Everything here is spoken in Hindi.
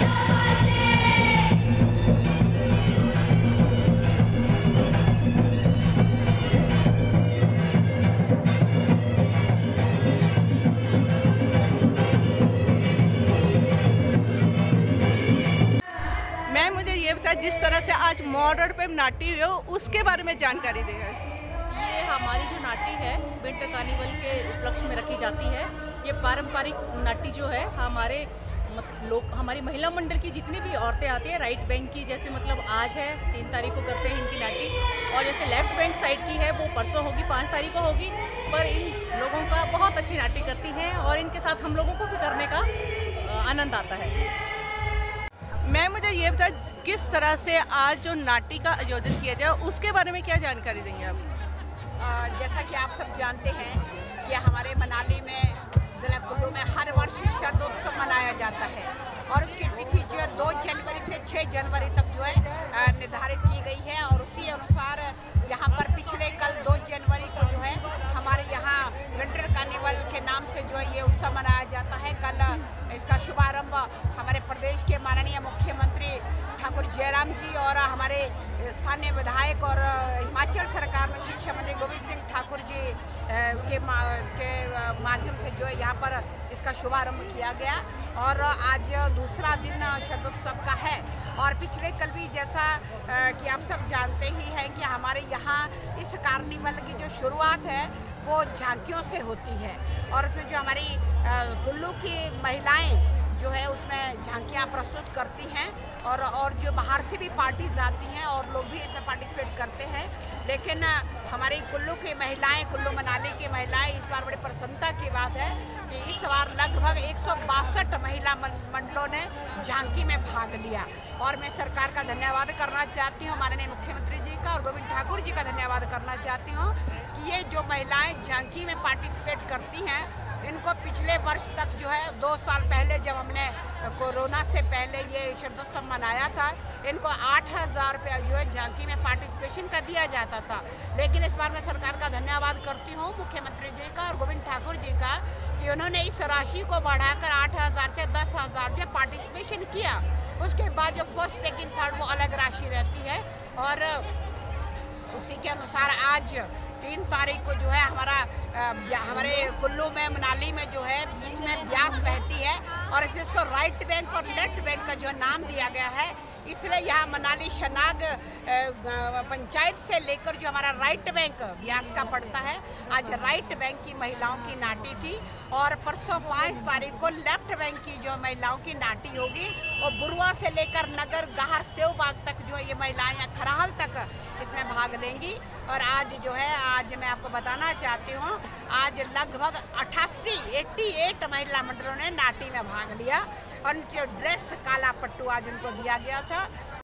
जिस तरह से आज मॉल रोड पे नाटी हुई हो उसके बारे में जानकारी दें। ये हमारी जो नाटी है विंटर कार्निवल के उपलक्ष्य में रखी जाती है। ये पारंपरिक नाटी जो है हमारी महिला मंडल की जितनी भी औरतें आती हैं, राइट बैंक की जैसे मतलब आज है 3 तारीख को करते हैं इनकी नाटी, और जैसे लेफ्ट बैंक साइड की है वो परसों होगी 5 तारीख को होगी। पर इन लोगों का बहुत अच्छी नाटी करती हैं और इनके साथ हम लोगों को भी करने का आनंद आता है। मैं मुझे ये बता किस तरह से आज जो नाटी का आयोजन किया जाए उसके बारे में क्या जानकारी देंगे आप? जैसा कि आप सब जानते हैं कि हमारे मनाली में ज़िला कुल्लू में हर वर्ष शरदोत्सव मनाया जाता है और उसकी तिथि जो है 2 जनवरी से 6 जनवरी तक जो है निर्धारित की गई है। और उसी अनुसार यहाँ पर पिछले कल 2 जनवरी को जो है हमारे यहाँ विंटर कार्निवल के नाम से जो है ये उत्सव मनाया जाता है। कल इसका शुभारंभ हमारे प्रदेश के माननीय मुख्यमंत्री ठाकुर जयराम जी और हमारे स्थानीय विधायक और हिमाचल सरकार में शिक्षा मंत्री गोविंद सिंह ठाकुर जी के माध्यम से जो है यहाँ पर इसका शुभारंभ किया गया। और आज दूसरा दिन शरदोत्सव का है और पिछले कल भी जैसा कि आप सब जानते ही हैं कि हमारे यहाँ इस कार्निवल की जो शुरुआत है वो झांकियों से होती है और उसमें जो हमारी कुल्लू की महिलाएं जो है उसमें झांकियाँ प्रस्तुत करती हैं और जो बाहर से भी पार्टीज आती हैं और लोग भी इसमें पार्टिसिपेट करते हैं। लेकिन हमारी कुल्लू की महिलाएं, कुल्लू मनाली की महिलाएं, इस बार बड़ी प्रसन्नता की बात है कि इस बार लगभग 162 महिला मंडलों ने झांकी में भाग लिया। और मैं सरकार का धन्यवाद करना चाहती हूँ, माननीय मुख्यमंत्री जी का और गोविंद ठाकुर जी का धन्यवाद करना चाहती हूँ कि ये जो महिलाएं झांकी में पार्टिसिपेट करती हैं इनको पिछले वर्ष तक जो है 2 साल पहले जब हमने कोरोना से पहले ये शरदोत्सव मनाया था इनको 8,000 रुपया जो है झांकी में पार्टिसिपेशन का दिया जाता था। लेकिन इस बार मैं सरकार का धन्यवाद करती हूँ मुख्यमंत्री जी का और गोविंद ठाकुर जी का कि उन्होंने इस राशि को बढ़ाकर 8,000 से 10,000 जो पार्टिसिपेशन किया। उसके बाद जो फर्स्ट सेकेंड थर्ड वो अलग राशि रहती है और उसी के अनुसार आज 3 तारीख को जो है हमारे कुल्लू में मनाली में जो है बीच में ब्यास बहती है और इसको राइट बैंक और लेफ्ट बैंक का जो नाम दिया गया है इसलिए यहाँ मनाली शनाग पंचायत से लेकर जो हमारा राइट बैंक ब्यास का पड़ता है आज राइट बैंक की महिलाओं की नाटी थी और परसों 5 तारीख को लेफ्ट बैंक की जो महिलाओं की नाटी होगी और बुरुआ से लेकर नगर गाहर सेवबाग तक जो ये महिलाएं या खराहल तक इसमें भाग लेंगी। और आज जो है आज मैं आपको बताना चाहती हूँ आज लगभग 88 महिला मंडलों ने नाटी में भाग लिया और उनकी ड्रेस काला पट्टू आज उनको दिया गया था।